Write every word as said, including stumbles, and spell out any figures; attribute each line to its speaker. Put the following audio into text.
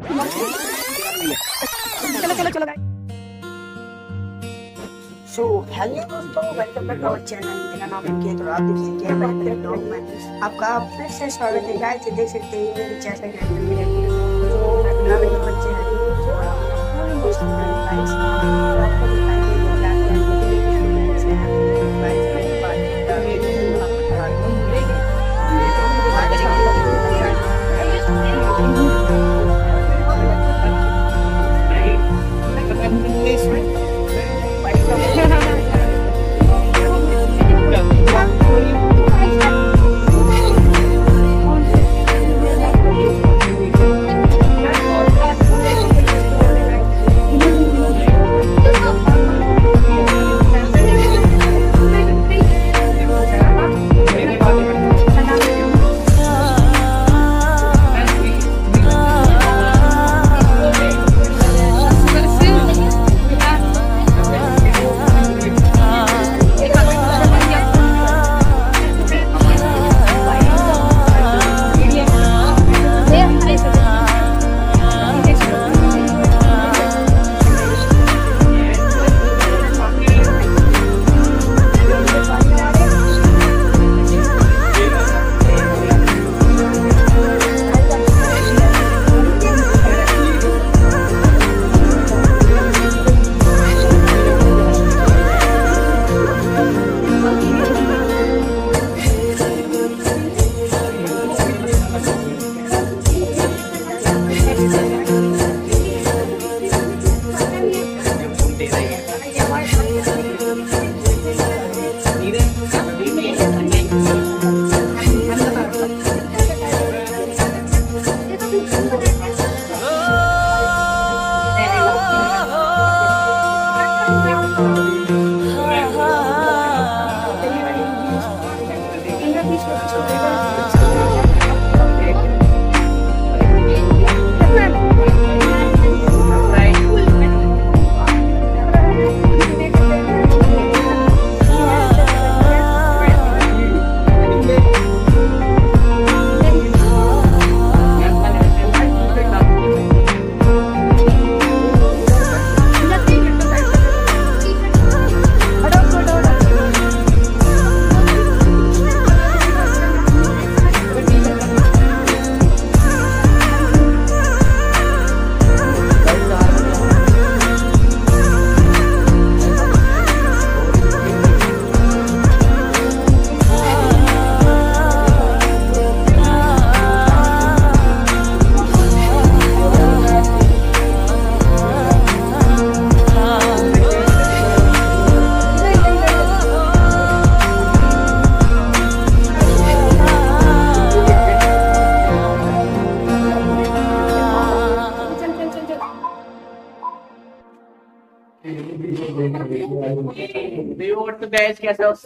Speaker 1: चलो चलो चलो सो हेलो दोस्तों, welcome back to our channel. मेरा नाम अनिकेत और आप देखिए क्या बेहतरीन ब्लॉग में आपका फिर से स्वागत है। गाइस देख सकते हैं मेरे चैनल के अंदर मेरे जो नाम के बच्चे हैं जो पूरी दोस्तों गाइस आपको दिखाएंगे कि क्या क्या फ्रेंड्स हैं गाइस। मेरी बात
Speaker 2: Do you want to guys guess out?